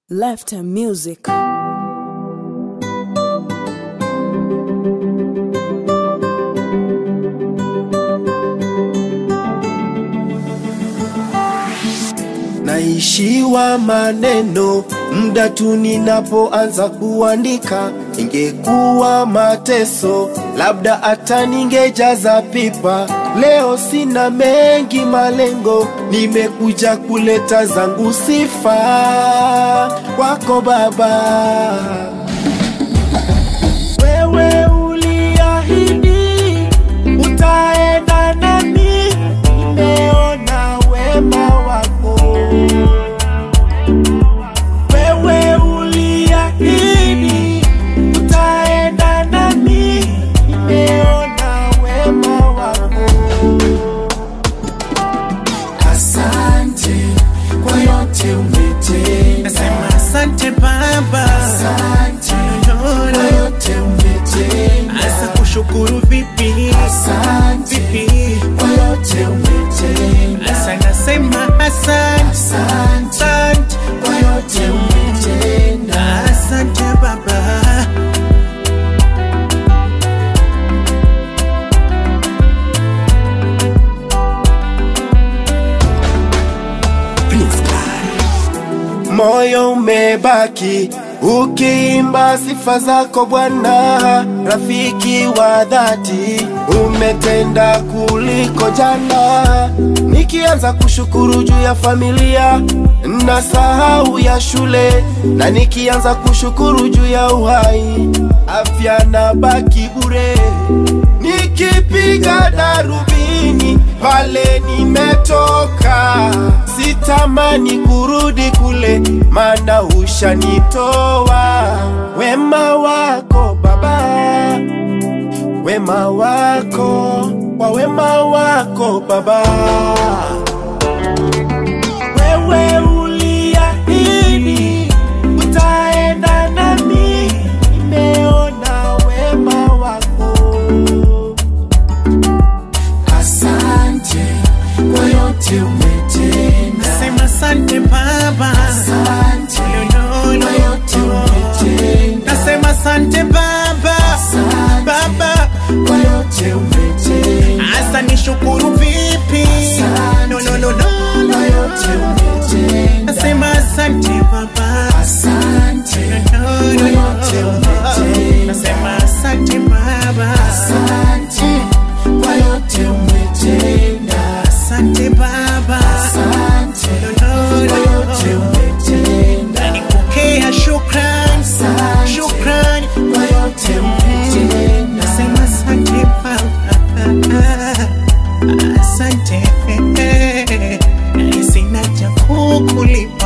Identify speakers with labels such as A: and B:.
A: Lifetime Music.
B: Naishiwa maneno muda tu ninapoanza kuandika. Ingekuwa mateso labda hata ningejaza pipa. Leo sina mengi malengo, nimekuja kuleta zangu sifa kwako Baba. Wewe uliahidi utaenda nami, nimeona wema wako. Wewe uliahidi utaenda nami, nimeona wema wako. Asante kwa yote umetenda.
C: Nasema asante Baba,
B: Asante kwa yote umetenda.
C: asa kushukuru vipi,
B: Asante
C: vipi
B: kwa yote umetenda.
C: asa nasema asante,
B: Asante
C: asante
B: kwa yote umetenda.
C: asante Baba.
B: Moyo umebaki ukiimba sifa zako Bwana, rafiki wa dhati, umetenda kuliko jana. Nikianza kushukuru juu ya familia na sahau ya shule, na nikianza kushukuru juu ya uhai, afya na baki bure. Nikipiga darubini pale nimetoka, sitamani kurudi kule, maana ushanitoa. Wema wako Baba, wema wako, kwa wema wako Baba. Wewe uliahidi utaenda nami, nimeona wema wako. Asante kwa yote umetenda.
C: Nasema asante Baba,
B: Asante kwa yote umetenda.
C: nasema asante Baba,
B: Asante
C: Baba
B: kwa yote umetenda.
C: asa nishukuru vipi, no no no no
B: Kwa yote umetenda.
C: nasema asante Baba,
B: Asante kwa yote umetenda.
C: nasema asante Baba,
B: Asante kwa yote umetenda.
C: asante Baba,
B: Asante kwa yote umetenda.
C: nikupokea shukrani,
B: Asante
C: shukrani
B: kwa yote umetenda.
C: nasema asante Baba, asante, sina cha kukulipa